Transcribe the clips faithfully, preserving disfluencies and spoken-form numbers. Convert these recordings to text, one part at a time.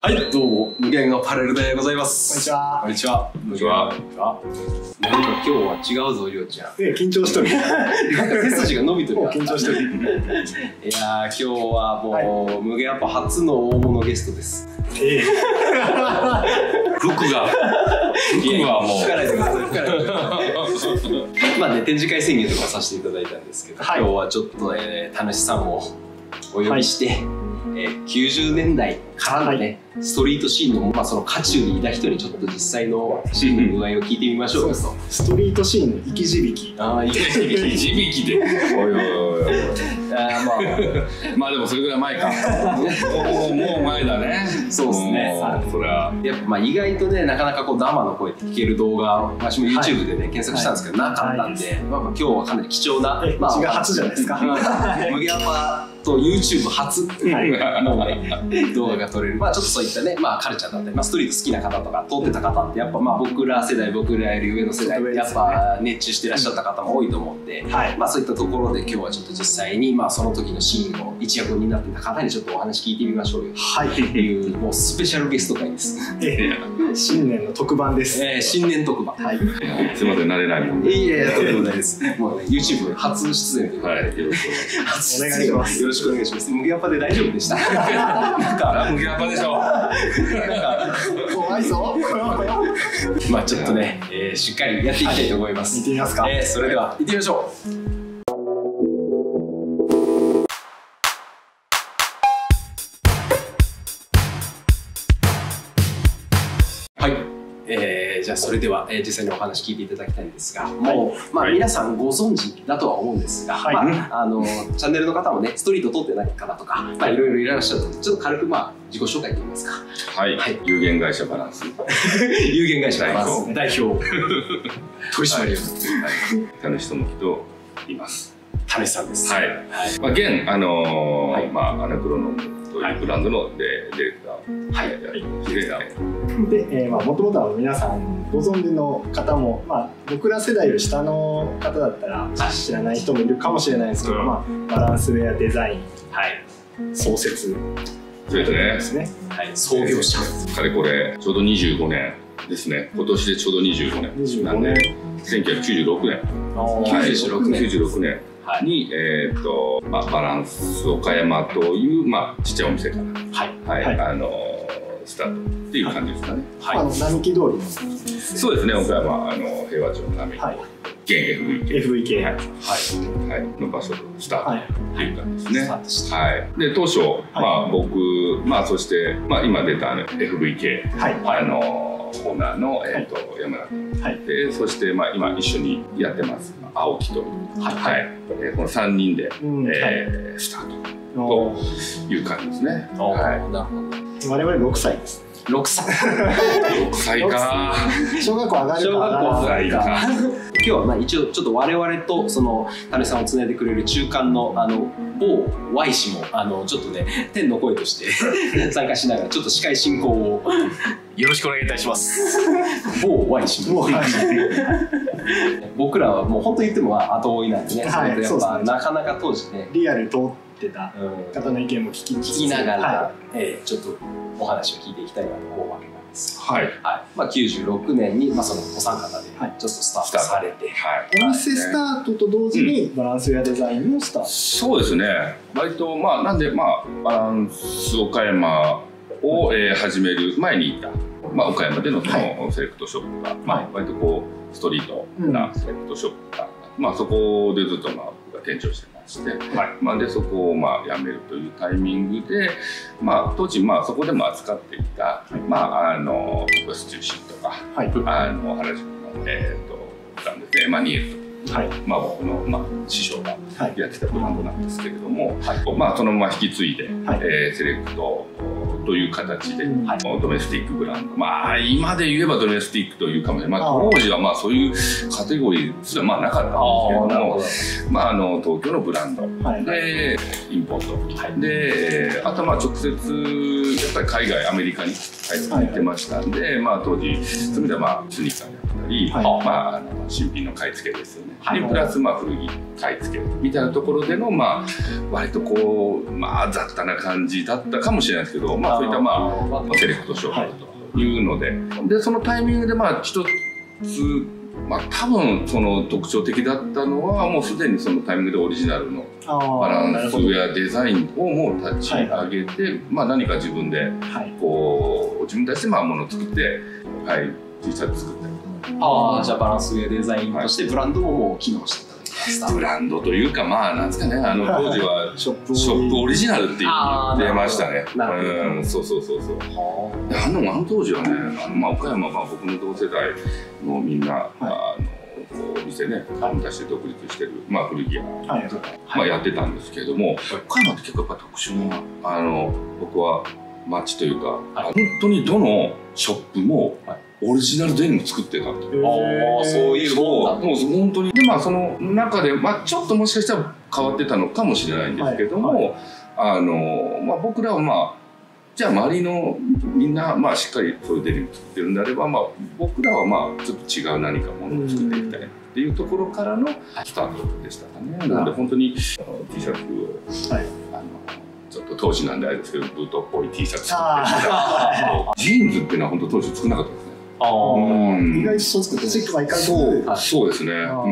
はい、どうも、無限アパレルでございます。 こんにちは。 こんにちは。 こんにちは。 何か今日は違うぞ、りょうちゃん。 え、緊張しとる。 なんか背筋が伸びとる。 緊張しとる。 いやー、今日はもう、はい、無限アパ初の大物ゲストです。 ええ。 服が。服はもう。 吹かないでください。吹かないでください。まあね、展示会宣言とかさせていただいたんですけど、はい、今日はちょっと、えー、田主さんをお呼びして、はい、えー、きゅうじゅうねんだいからのね、はい、ストリートシーンの、まあ、その渦中にいた人にちょっと実際のシーンの具合を聞いてみましょう。 ストリートシーンの生き字引。 ああ、生き字引。 生き字引で。おいおいおい。あまあ、まあでもそれぐらい前か。もうもう前だね。 そうですね。 それはやっぱまあ意外とね、なかなかこう生の声で聞ける動画、私も YouTube でね、検索したんですけど、なかったんで、まあ今日はかなり貴重な、 まあうちが初じゃないですか。 無限アパと YouTube 初のね、動画が撮れる。まあちょっとそういったね、まあカルチャーだったり、まあストリート好きな方とか通ってた方ってやっぱまあ僕ら世代、僕らより上の世代ってやっぱ熱中してらっしゃった方も多いと思うんで、まあそういったところで今日はちょっと実際にまあその時のシーンを一役になっていた方にちょっとお話聞いてみましょうよっていうもうスペシャルゲスト会です。 新年の特番です。 えー、新年特番。はい。 すみません、慣れないもんで。 いやいや、とんでもないです。もうね、YouTube 初出演ということで、はい、よろしくお願いします。よろしくお願いします。無限アパで大丈夫でした。なんか無限アパでしょ。なんか怖いぞ。 まあちょっとね、えー、しっかりやっていきたいと思います。 行ってみますか。 えー、それでは行ってみましょう。はい、えー、じゃあそれでは、えー、実際にお話聞いていただきたいんですが、もう、まあ、皆さんご存知だとは思うんですが、はい、まあ、あのチャンネルの方もね、ストリート通ってない方とか、まあ、いろいろいらっしゃるので、ちょっと軽く、まあ、自己紹介といいますか。 はい、はい、有限会社バランス。 有限会社バランス代表取締役田主智樹と言います。 田主さんです。 はい。まあ現あのまあアナクロノムというブランドのディレクター。はい。 で、えー、まあもともとは皆さんご存知の方も、まあ僕ら世代より下の方だったら知らない人もいるかもしれないですけど、まあバランスウェアデザイン、はい、創設。 そうですね。 はい。創業者。 かれこれちょうどにじゅうごねんですね。今年でちょうどにじゅうごねん。なんでせんきゅうひゃくきゅうじゅうろくねん。きゅうじゅうろくねん。きゅうじゅうろくねん。に、えっと、まあ、バランス岡山という、まあ、ちっちゃいお店から、はい、あの、スタートっていう感じですかね。 はい。並木通りの。 そうですね、岡山、あの、平和町の並木。現 エフブイケー。 エフブイケー。はい。 はい。の場所スタートっていう感じですね。はい。で、当初、まあ、僕、まあ、そして、まあ、今出た エフブイケー。はい。あの、オーナーの、えっと、山田。はい。で、そして、まあ、今一緒にやってます。青木と。はい。このさんにんで、えー、スタートという感じですね。はい。なるほど。我々ろくさいです。 ろくさい。 ろくさいか。 小学校上がるか。 小学校上がるか。今日はまあ一応ちょっと我々とその田主さんをつないでくれる中間のあの某 Y 氏もあのちょっとね天の声として参加しながらちょっと司会進行をよろしくお願いいたします。某 Y 氏も。僕らはもう本当言っても後追いなんでね。はい。やっぱなかなか当時ねリアル通ってた方の意見も聞き聞きながら、えちょっとお話を聞いていきたいなと思うわけなんです。はい。はい。まあきゅうじゅうろくねんにまあそのお三方でちょっとスタートされて、 お店スタートと同時にバランスウェアデザインもスタート。 そうですね。割とまあなんでまあバランス岡山を始める前にいた。まあ、岡山でのそのセレクトショップが、はい、まあ割とこうストリートなセレクトショップが、うん、まあそこでずっとまあ僕が店長してまして、はい、まあでそこをまあ辞めるというタイミングで、まあ当時まあそこでも扱っていた、はい、まああのスチューシーとか、はい、あの原宿のえっとブランドでマニエルとか。はい、まあ僕の、まあ、師匠がやってたブランドなんですけれども、はい、まあそのまま引き継いで、はい、えー、セレクトという形で、はい、ドメスティックブランド、まあ今で言えばドメスティックというかもしれない、まあ、当時はまあそういうカテゴリーすらまあなかったんですけれども、まああの東京のブランド、はい、でインポート、はい、であとまあ直接やっぱり海外アメリカに入ってましたんで、はい、まあ当時そういう意味ではまあスニーカーであったりったり、 はい、 まあ、あの新品の買い付けですよね、 はい、 でプラスまあ古着買い付けみたいなところでの、まあ、割とこう、まあ、雑多な感じだったかもしれないですけど、まあ、そういった、まあ、セレクトショップというので、はい、でそのタイミングでまあ一つ、まあ、多分その特徴的だったのはもうすでにそのタイミングでオリジナルのバランスやデザインをもう立ち上げて、はい、まあ、何か自分でこう自分たちでまあものを作って、はい、T シャツ作ったりとか。 ああ、じゃあバランスウェアデザインとしてブランドももう機能してた。 ブランドというか、まあなんですかね、あの当時はショップオリジナルって言ってましたね。うん、そうそうそうそう。あのあの当時はね、あのまあ岡山は僕の同世代のみんな、はい、あのお店ね、出して独立してるまあ古着屋、はい、まあやってたんですけれども、岡山って結構やっぱ特殊なあの僕は街というか、はい、本当にどのショップも、はい、オリジナルデニム作ってたっていう。 ああ、そういうもんだ。 もう本当に。で、まあその中で、まあちょっともしかしたら変わってたのかもしれないんですけども、はいはい、あの、まあ僕らはまあ、じゃあ周りのみんな、まあしっかりそういうデニム作ってるんであれば、まあ僕らはまあちょっと違う何かものを作っていきたいっていうところからのスタートでしたかね。なので本当に T シャツを、はい、あの、ちょっと当時なんであれですけど、ブートっぽい T シャツ作ってジーンズっていうのは本当当時作らなかったですね。 ああ、意外とそう作ってチェックはいかず、 そうですね。うん、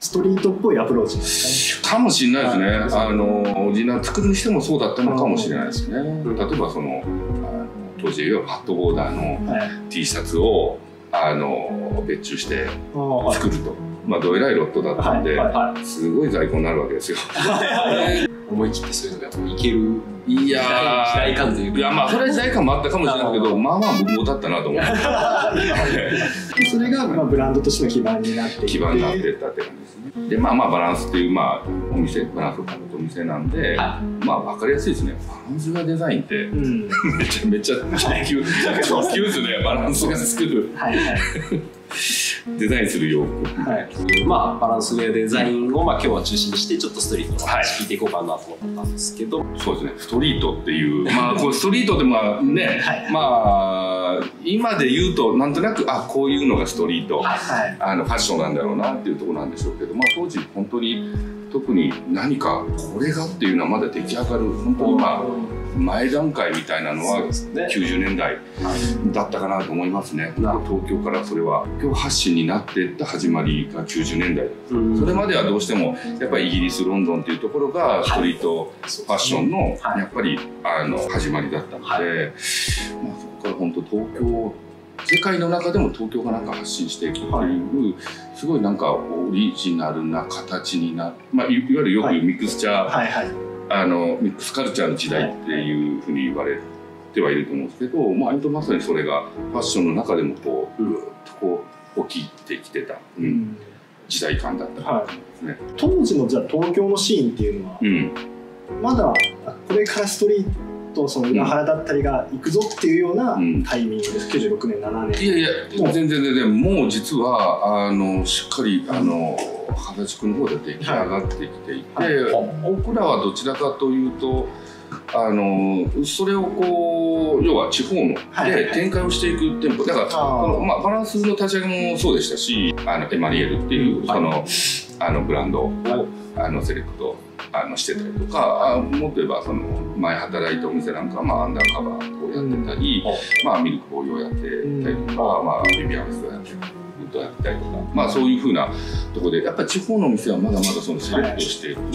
ストリートっぽいアプローチですかね。かもしれないですね。あのオリジナル作るにしてもそうだったのかもしれないですね。例えばその当時はハットボーダーの T シャツをあの別注して作ると、まあどえらいロットだったんで、すごい在庫になるわけですよ。 思い切ってそういうのがやっぱいける。 いやー、 時代感というか、 いや、まあそれは時代感もあったかもしれないけど、まあまあ無謀だったなと思ってそれがまあブランドとしての基盤になっていって基盤になっていったって感じですね。で、まあまあバランスっていう、まあお店、バランスを買うお店なんで、はい、まあ分かりやすいですね。バランスがデザインって、うん、めちゃめちゃ直球直球ですね。バランスが作る、はいはい、デザインする洋服、 はい、まあバランスウェアデザインを、まあ、今日は中心にしてちょっとストリートの話聞いていこうかなと思ったんですけど、はい、 そうですね、ストリートっていうまあこうストリートでまあね、はい、まあ今で言うとなんとなくあこういうのがストリート、はい、あのファッションなんだろうなっていうところなんでしょうけど、まあ当時本当に特に何かこれがっていうのはまだ出来上がる本当にまあ前段階みたいなのはきゅうじゅうねんだいだったかなと思いますね。東京からそれは東京発信になっていった始まりがきゅうじゅうねんだい、それまではどうしてもやっぱりイギリスロンドンっていうところがストリートファッションのやっぱりあの始まりだったので、まあそこから本当東京世界の中でも東京がなんか発信していくっていう、はい、すごいなんかオリジナルな形になって、まあ、いわゆるよくミクスチャー、はいはいはい、あのミックスカルチャーの時代っていうふうに言われてはいると思うんですけど、まあ、まさにそれがファッションの中でもこうぐーっとこう起きてきてた、うんうん、時代感だったと思いますね。はい、 当時のじゃあ東京のシーンっていうのは、うん、まだこれからストリートその裏原だったりが行くぞっていうようなタイミングです、うん、きゅうじゅうろくねんななねん。 いやいや全然全然もう実はあのしっかりあの原宿の方で出来上がってきていて、はいはい、僕らはどちらかというとあのそれをこう要は地方ので展開をしていく店舗だからこの、まあ、バランスの立ち上げもそうでしたしあのエマリエルっていうその、はい、あのブランドを、はい、あのセレクトあのしてたりとか、あもっと言えばその前働いたお店なんかは、まあ、アンダーカバーをやってたり、うん、まあ、ミルクボーイをやってたりとか、うん、まあ、ビビアンスをやってたりウッドやってたりとか、まあ、そういうふうなところでやっぱり地方のお店はまだまだそのセレクトしている、はい、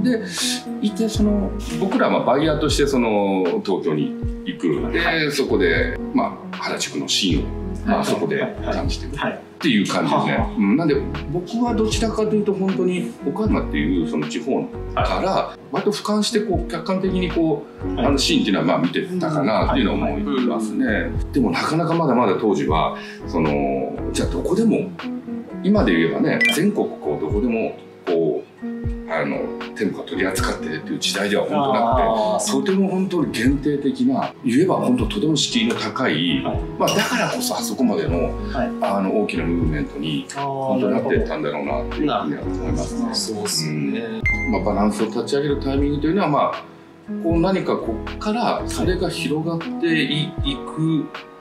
でいてその僕らはバイヤーとしてその東京に行くで、はい、そこで、まあ、原宿のシーンを、まあ、そこで感じていく。はいはいっていう感じですね。うん、なんで僕はどちらかというと本当に岡山っていうその地方から割と俯瞰してこう客観的にこうあのシーンっていうのはまあ見てたかなっていうのを思いますね。でもなかなかまだまだ当時はそのじゃあどこでも今で言えばね全国こうどこでもこうあの店舗が取り扱ってるっていう時代では本当なくてとても本当に限定的な言えば本当とても敷居の高い、はい、まあだからこそあそこまでの、はい、あの大きなムーブメントに本当になっていったんだろうなっていうふうには思いますね。 そうですね。 うん、まあバランスを立ち上げるタイミングというのはまあこう何かここからそれが広がっていく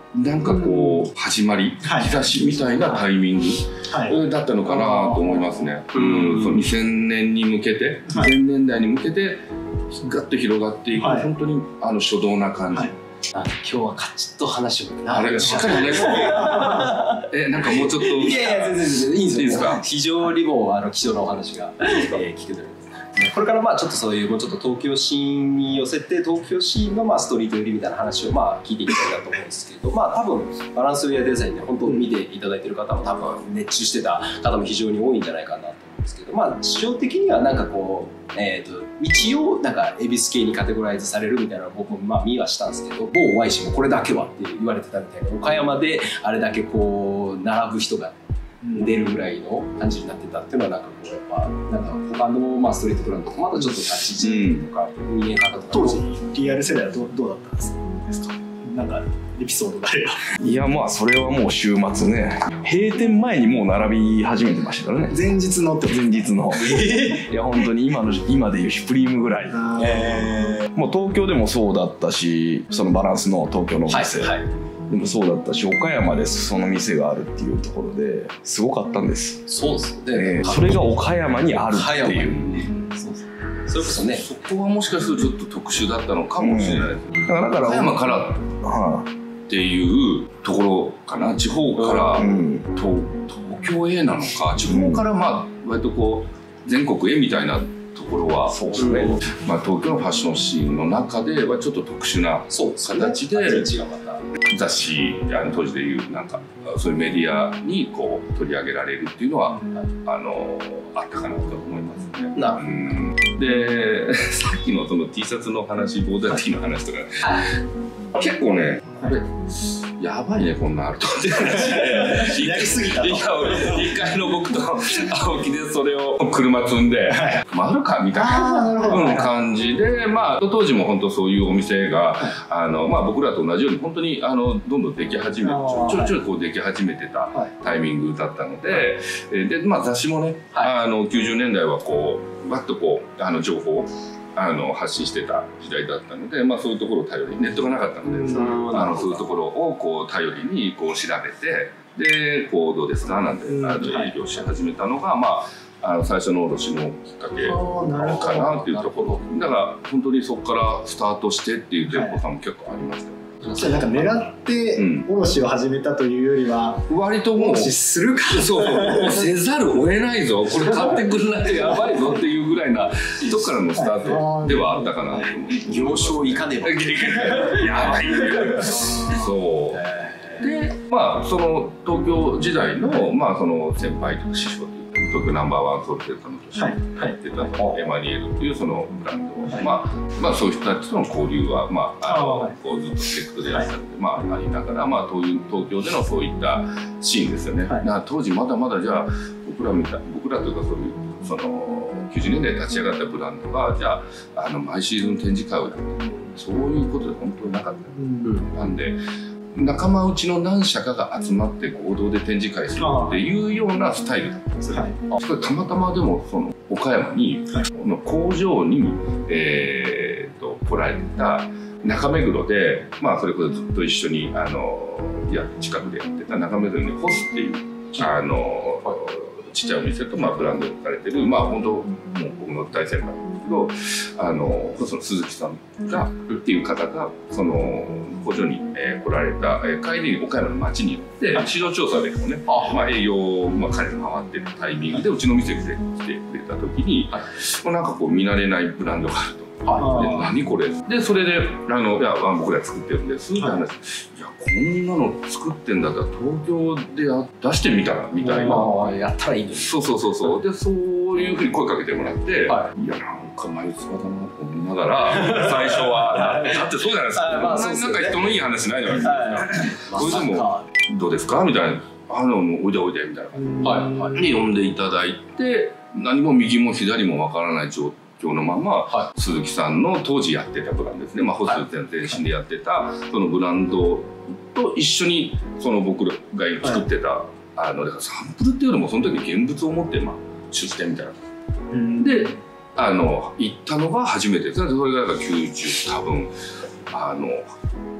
なんかこう始まり、兆しみたいなタイミングだったのかなと思いますね。うん、そうにせんねんに向けて、にせんねんだいに向けてガッと広がっていく、本当にあの初動な感じ。 あ、今日はカチッと話をあれしっかり話してえ、なんかもうちょっといやいや全然全然いいんですよ。非常にもあの貴重なお話が、えー、聞けてる。これからまあちょっとそういうもうちょっと東京シーンに寄せて東京シーンのまあストリート寄りみたいな話をまあ聞いていきたいなと思うんですけど、まあ多分バランスウェアデザインで本当に見ていただいてる方も多分熱中してた方も非常に多いんじゃないかなと思うんですけど、まあ市場的にはなんかこう、えー、と道をなんか恵比寿系にカテゴライズされるみたいなのを僕もまあ見はしたんですけど、某 ワイ 氏もこれだけはって言われてたみたいな、岡山であれだけこう並ぶ人が出るぐらいの感じになってたっていうのはなんかこうやっぱなんか他のまあストリートブランドとまたちょっと立ち位置とか見え方とか、 当時リアル世代はどうどうだったんですか？なんかエピソードがあれば。 いやまあそれはもう週末ね、閉店前にもう並び始めてましたからね。 前日のって前日のいや本当に今の今でいうシュプリームぐらい、えー、もう東京でもそうだったし、そのバランスの東京のお店、はいはい、でもそうだったし、岡山でその店があるっていうところですごかったんです。 そうですよね、 えー、それが岡山にあるっていう、 そうそれこそね、 そこはもしかするとちょっと特殊だったのかもしれない、うん、 だからだから岡山からっていうところかな、地方から、うん、東, 東京へなのか、地方からまあ割とこう全国へみたいなところは、そうですね、まあ、東京のファッションシーンの中ではちょっと特殊な形で雑誌、あの当時でいうなんかそういうメディアにこう取り上げられるっていうのは、うん、あのあったかなと思いますね。な、うん、でさっきのその T シャツの話、ボーダー T の話とか結構ね、これやばいねこんなんあるとって話やりすぎたと。 いや俺いっかいの僕と青木でそれを車積んで回るかみたいな感じで、まあ当時も本当そういうお店があの、まあ、僕らと同じように本当にあのどんどんでき始めて、ちょいちょいこうでき始めてたタイミングだったので、で、まあ、雑誌もね、あのきゅうじゅうねんだいはこうバッとこうあの情報をあの発信してた時代だったので、まあ、そういうところを頼りに、ネットがなかったので、あのそういうところをこう頼りにこう調べて、でこうどうですかなんて営業し始めたのが、まあ、あの最初の卸のきっかけかなっていうところだから、本当にそこからスタートしてっていう店舗さんも結構ありましたよ。 じゃあなんか狙って卸を始めたというよりは、 うん、割ともう卸するかそうもうせざるを得ないぞ、これ買ってくれないとやばいぞっていうぐらいなとこからのスタートではあったかなと思う。 行商いかねばやばいそうで、まあその東京時代の、まあ、その先輩とか師匠という東京ナンバーワンソルテルカのとして入ってたエマニエルというそのブランドを、まあ、まあそういう人たちとの交流は、まあ、あのこうずっとセレクトでいらっしゃって、まあ、ありながら、まあ、東京でのそういったシーンですよね。だから当時まだまだじゃあ僕らみたい僕らというかそういうそのきゅうじゅうねんだい立ち上がったブランドがじゃあ、あの毎シーズン展示会をやってそういうことで本当になかった、うん、なんで仲間内の何社かが集まって合同で展示会するっていうようなスタイルだったんですよ。それたまたまでもその岡山に、はい、の工場に、えー、と来られてた中目黒で、まあそれこそずっと一緒にあのいや近くでやってた中目黒にホスっていうあのちっちゃいお店と、まあ、ブランドを置かれてる、まあ本当もう僕の大先輩なんですけど、あのその鈴木さんがっていう方がその工場に、えー、来られた、えー、帰りに岡山の町に行って市場調査でもね、あ、まあ、営業を、まあ、彼が回ってるタイミングでうちの店に来てくれた時に、はい、なんかこう見慣れないブランドがあると。で何これでそれであのいや僕ら作ってるんですって話、はい、いやこんなの作ってんだったら東京でや出してみたらみたいな、 やったらいいのに、 そうそうそうそうでそういうふうに声かけてもらって、はい、いやなんか眉唾だなと思いながら最初はだってそうじゃないですか、まあ、なんか人のいい話ないじゃないですか、それでもどうですかみたいな、あのおいでおいでみたいな感じで呼んでいただいて、何も右も左もわからない状態今日のまま、はい、鈴木さんの当時やってたブランドですね、まあ、ホス全身でやってたそのブランドと一緒にその僕らが作ってた、はい、あのだからサンプルっていうよりもその時現物を持って、まあ、出店みたいな、うん、であの行ったのが初めてですね。それがきゅうじゅう多分あの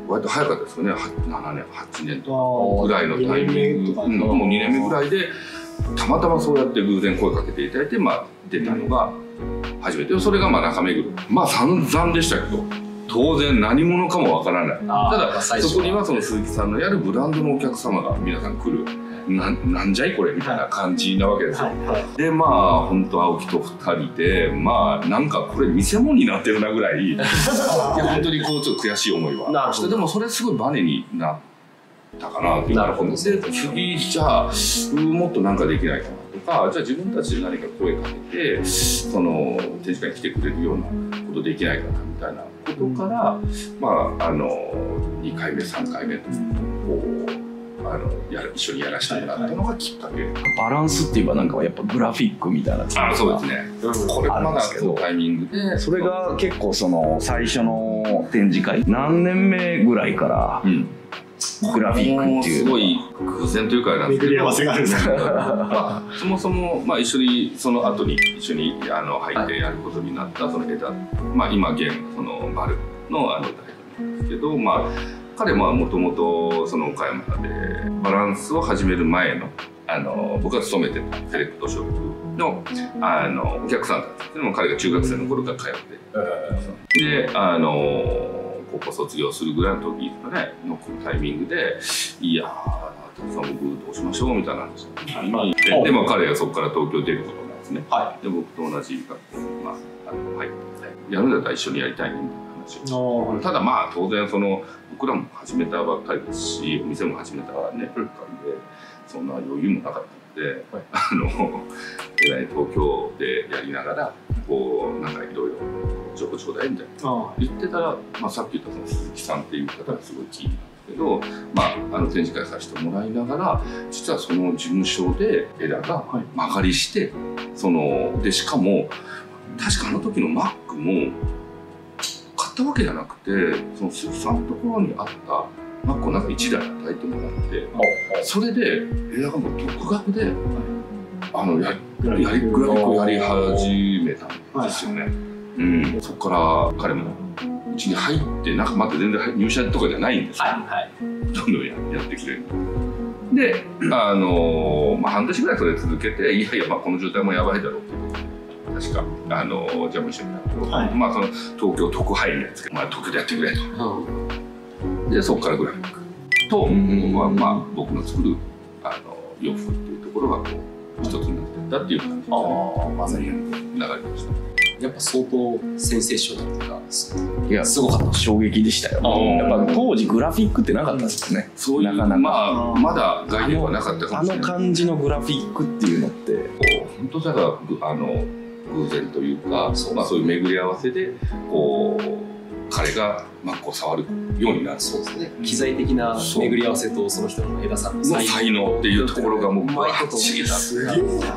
割と早かったですよね。ななねんはちねんとかぐらいのタイミング、うん、もうにねんめぐらいでたまたまそうやって偶然声かけていただいて、まあ、出たのが初めて。それがまあ中目黒、まあ散々でしたけど当然何者かもわからない。ただそこにはその鈴木さんのやるブランドのお客様が皆さん来る。な, なんじゃいこれみたいな感じなわけですよ。はいはい、でまあ本当青木とふたりでまあなんかこれ見せ物になってるなぐらいいや本当にこうちょっと悔しい思いはして、でもそれすごいバネになったかなっていうので、次じゃあもっとなんかできないかなとか、じゃあ自分たちで何か声かけてその展示会に来てくれるようなことできないかなみたいなことから、まああのにかいめさんかいめとこう。あのやる一緒にやらせてもらったのがきっかけ。 バランスって言えばなんかやっぱグラフィックみたいな。 あ、そうですね。これまだそのタイミングで、 それが結構その最初の展示会何年目ぐらいからグラフィックっていうすごい偶然というかなんですけど、巡り合わせがあるんですけど、まあそもそもまあ一緒にその後に一緒にあの入ってやることになったその枝、まあ今現そのバルのあの大統領なんですけど、まあ。彼はもともとその岡山でバランスを始める前のあの僕が勤めてたセレクトショップ の, あのお客さんたちっていうのも彼が中学生の頃から通ってであの高校卒業するぐらいの時のねのタイミングで「いやーたくさん僕どうしましょう」みたいな話にでで、まあ、彼がそこから東京出ることなんですね。はい、で僕と同じ学校に、まあ、あの入ってやるんだったら一緒にやりたいねみたいな。ただまあ当然その僕らも始めたばっかりですし、お店も始めたばっかりでそんな余裕もなかったので、はい、あの東京でやりながらこうなんかいろいろ情報ちょうだいみたいな言ってたら、まあ、さっき言ったその鈴木さんっていう方がすごいキーなんですけど、まあ、あの展示会させてもらいながら実はその事務所で枝が曲がりして、そのでしかも確かあの時のマックも。買ったわけじゃなくて、その鈴木さんのところにあったマックをなんかいちだい与えてもらって、それで枝がもう独学であのややりグラフィックをやり始めたんですよね。うん、そこから彼もうちに入ってなんかまだ全然入社とかじゃないんですけど、はいはい、どんどん や, やってくれる。で、あのまあ、半年ぐらいそれ続けて、いやいやまあこの状態もやばいだろうってことで。確かあのじゃあもう一緒にやると、はい、まあその東京特派員のやつが、まあ、東京でやってくれと、うん、でそこからグラフィックと、うん、僕はまあ僕の作るあの洋服っていうところがこう一つになっていったっていう感じで、あまさに流れました。 やっぱ相当センセーショナルというか、 いやすごかった、衝撃でしたよ。やっぱ当時グラフィックってなかったですよね。 そういうなかなかまあまだ概念はなかったかもしれない。 あの感じのグラフィックっていうのって本当だからあの偶然というか、そう、まあ、そういう巡り合わせでこう彼がマックを触るようになる。 そうですね。機材的な巡り合わせとその人の枝さんの才能っていうところがもうバッチリだった。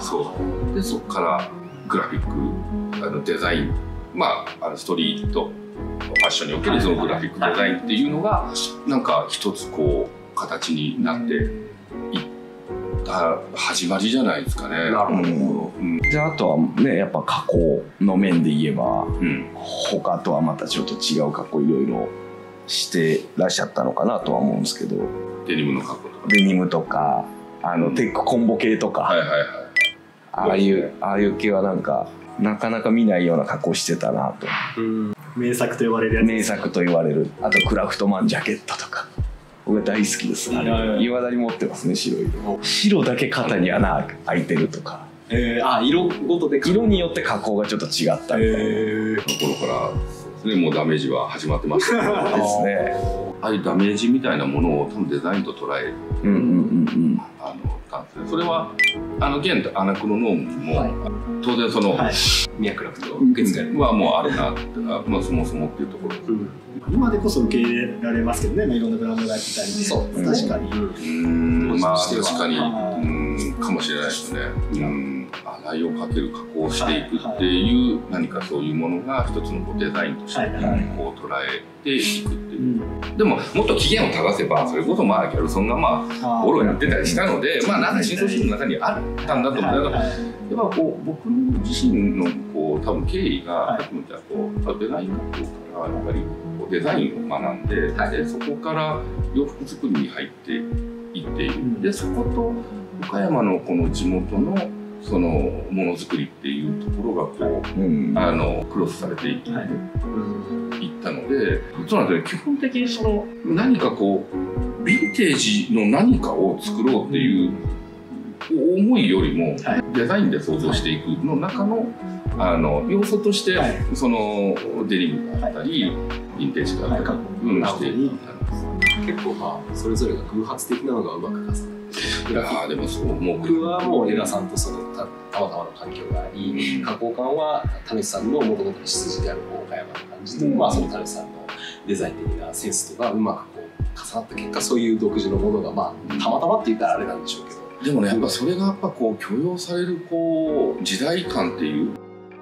そうでそこからグラフィックあのデザイン、まああのストリートファッションにおけるそのグラフィックデザインっていうのがなんか一つこう形になっていった始まりじゃないですかね。なるほど。 うん、であとはねやっぱ加工の面で言えば、うん、他とはまたちょっと違う加工いろいろしてらっしゃったのかなとは思うんですけど、 デニムの加工とかデニムとかあの、うん、テックコンボ系とか、はいはいはい、ああいうああいう系はなんかなかなか見ないような加工してたなと。 うん、名作と言われるやつ。 名作と言われる。あとクラフトマンジャケットとか僕大好きです。あれいまだに持ってますね。白い白だけ肩に穴開いてるとか、 えー、あ色ごとで色によって加工がちょっと違ったみたいな、えー、ところからですね、もうダメージは始まってましたね。 ですね。 ああいうダメージみたいなものを多分デザインと捉え、うんうんうんうん、あのたんですね。それはあの現アナクロノームも、はい、当然その、はい、 脈絡と受け継がれるはもうあるなって、まあそもそもっていうところです、うん、 今でこそ受け入れられますけどね、まあ、いろんなブランドがやってたりで、そう確かに、 うん、まあ確かに、うん、かもしれないですね。うん洗いをかける加工していくっていう、何かそういうものが一つのデザインとしてこう捉えていくっていう、うん、でももっと期限を正せばそれこそまあギャルソンがまあオロやってたりしたので、まあなんか深層心理の中にあったんだと思う。だからやっぱこう僕自身のこう多分経緯がさっきも言ったこうデザイン学校からやっぱりこデザインを学んで、 はい、 でそこから洋服作りに入っていっている。でそこと岡山のこの地元のそのものづくりっていうところがこう、うん、あのクロスされていって、はい、いったので、そうなんですね。基本的にその何かこうヴィンテージの何かを作ろうっていう思いよりも、はい、デザインで想像していくの中のあの要素として、はい、そのデニムだったり、はい、ヴィンテージだったり、はい、うん、していったんです。 結構まあそれぞれが偶発的なのがうまく重なって。 いやーでもそう思う。 僕はもう江川さんとそのたたまたまの環境があり、加工館は田主さんのもともとの出自である岡山の感じと、うん、まあその田主さんのデザイン的なセンスとかうまくこう重なった結果、そういう独自のものがまあたまたまって言ったらあれなんでしょうけど。 でもね、やっぱそれがやっぱこう許容されるこう時代感っていう、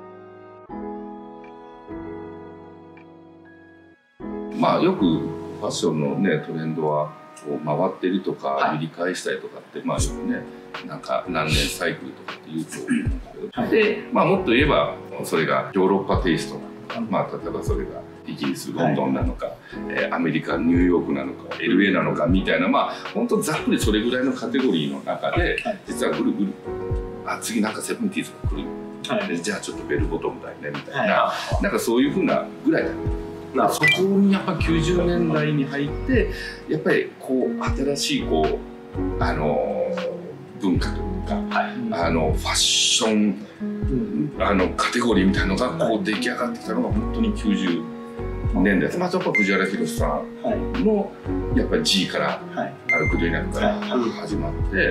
まあよくファッションのねトレンドはこう回ってるとか繰り返したりとかって、はい、まあよくねなんか何年サイクルとかって言うと思うんですけど、はい、でまあもっと言えばそれがヨーロッパテイストなのか、まあ例えばそれがイギリスロンドンなのか、はい、えー、アメリカニューヨークなのか エルエー なのかみたいな、まあ本当ざっくりそれぐらいのカテゴリーの中で、はい、実はぐるぐるあ次なんかセブンティーズが来る、はい、じゃあちょっとベルボトムだよねみたいな、はい、なんかそういうふうなぐらいだった。そこにやっぱきゅうじゅうねんだいに入ってやっぱりこう新しいこうあの文化というか、はい、あのファッション、うん、あのカテゴリーみたいなのがこう出来上がってきたのが本当にきゅうじゅうねんだい。まあやっぱ藤原宏さんのやっぱり G から歩くようになるから始まって、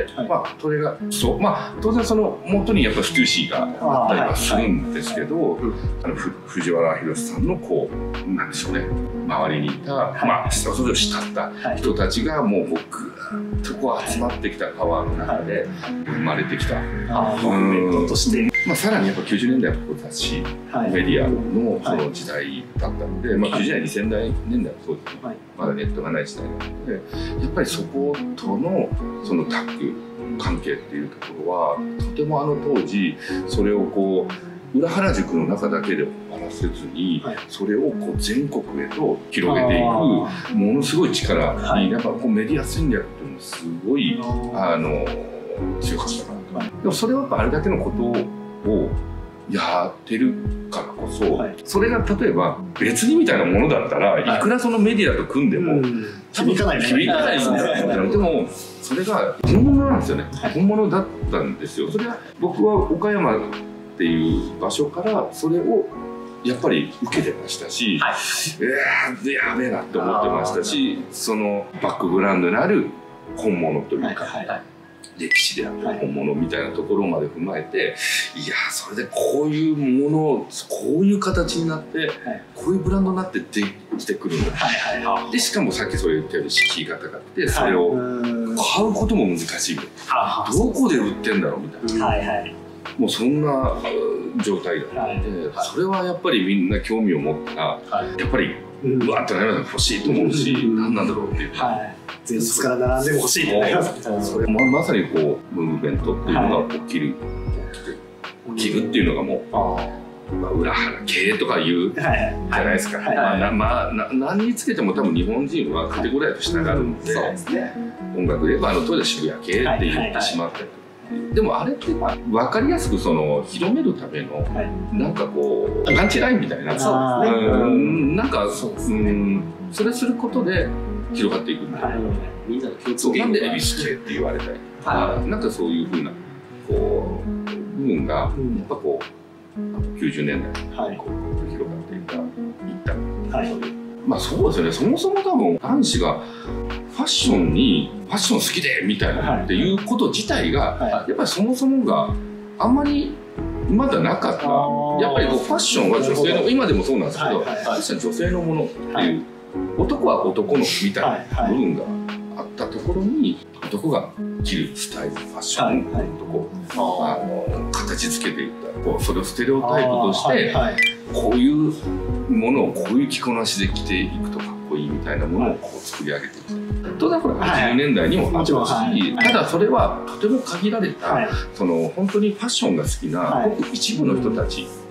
はい、まあそれがそうまあ当然その元にやっぱステューシーがあったりはするんですけど、あの藤原宏さんのこうなんでしょうね、周りにいた、はい、まあそれを慕った人たちがもう僕とこう集まってきたパワーの中で生まれてきたメントとして。 まあ、さらにやっぱきゅうじゅうねんだいは雑誌、はい、メディアのその時代だったので、はい、まあ、きゅうじゅうねんにせんねんだいはそうですね、はい、まだネットがない時代なので、やっぱりそことのそのタッグ関係っていうところはとてもあの当時それをこう裏原宿の中だけで終わらせずに、はい、それをこう全国へと広げていくものすごい力に、はい、やっぱこうメディア戦略っていうのもすごいあの強かったな、はい、でもそれはやっぱあれだけのことををやってるからこそ、はい、それが例えば別にみたいなものだったら、はい、いくらそのメディアと組んでも、うん、 響かないね。 響かないんだよ。でもそれが本物なんですよね。はい、本物だったんですよ。それは僕は岡山っていう場所からそれをやっぱり受けてましたし、はい、えー、やべえなって思ってましたし、そのバックグラウンドにある本物というか。はいはい、歴史であったり本物みたいなところまで踏まえて、はい、いやそれでこういうものをこういう形になって、はい、こういうブランドになってできてくるんだ、はいはい、でしかもさっきそう言ったように敷居が高くてそれを買うことも難しい、はい、どこで売ってんだろうみたいな、はいはい、もうそんな状態だったので、はい、それはやっぱりみんな興味を持ったら、はい、やっぱりうわってなります、欲しいと思うし、うん、何なんだろうっていう、はい、 前日から並んでも欲しいってなります。 それ ま, まさにこうムーブメントっていうのが起きる、はい、起きるっていうのがもう、まあ、裏腹系とかいうじゃないですか。まあ何につけても多分日本人はカテゴライズと従うんで、はい、音楽で言えばあの当時は渋谷系って言ってしまったりとか。でもあれって分かりやすくその広めるための、はい、なんかこうランチラインみたいな、そうですね、うん、なんかそうですね、うん、それすることで広がっていくんだ、はい、みんなの共通なんで恵比寿系って言われたりとか、はい、なんかそういうふうなこう部分がやっぱこうきゅうじゅうねんだいにこう広がっていったいった、はい、まあそうですよね。そもそも多分男子がファッションにファッション好きでみたいなっていうこと自体が、はい、やっぱりそもそもがあんまりまだなかった。やっぱりこうファッションは女性の、今でもそうなんですけど、確かに女性のものっていう、はい、男は男のみたいな部分があったところに、男が着るスタイル、ファッションのとこ、あの形付けていったこうそれをステレオタイプとして、はいはい、こういうものをこういう着こなしで着ていくとかっこいいみたいなものをこう作り上げていく。当然これははちじゅうねんだいにもあったし、はい、ただそれはとても限られた、はい、その本当にファッションが好きな、はい、ごく一部の人たち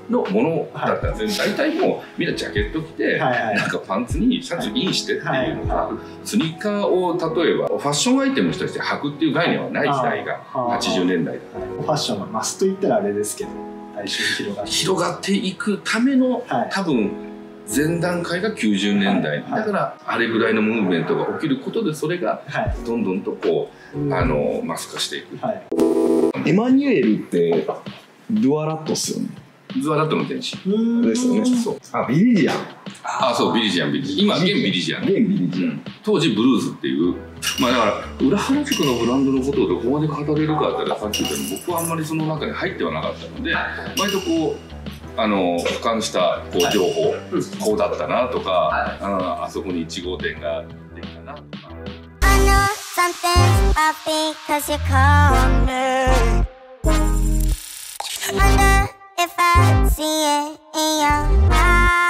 のものだったんですね、大体もうみんなジャケット着て、はいはい、なんかパンツにシャツインしてっていうのが、はいはい、スニーカーを例えばファッションアイテムとして履くっていう概念はない時代がはちじゅうねんだいだった。 ファッションのマスといったらあれですけど大衆に広がって広がっていくための、はい、多分前段階がきゅうじゅうねんだい、はい、だからあれぐらいのムーブメントが起きることでそれがどんどんとこう、はい、あのマス化していく、はい、 エマニュエルってドゥアラットっすよね。 ドゥアラットの天使ですよね。そうあビリジアン、 あそうビリジアンビリジアン、今現ビリジアン、 現ビリジアン、うん、 当時ブルーズっていう、まあだから裏原宿のブランドのことをどこまで語れるかって言ったらさっき言ったように僕はあんまりその中に入ってはなかったので、割とこうあの俯瞰したこう情報、はい、こうだったなとか、はい、あ, あそこにいち号店ができたなとか。I know something's happy cause you call me. Wonder if I see it in your eyes.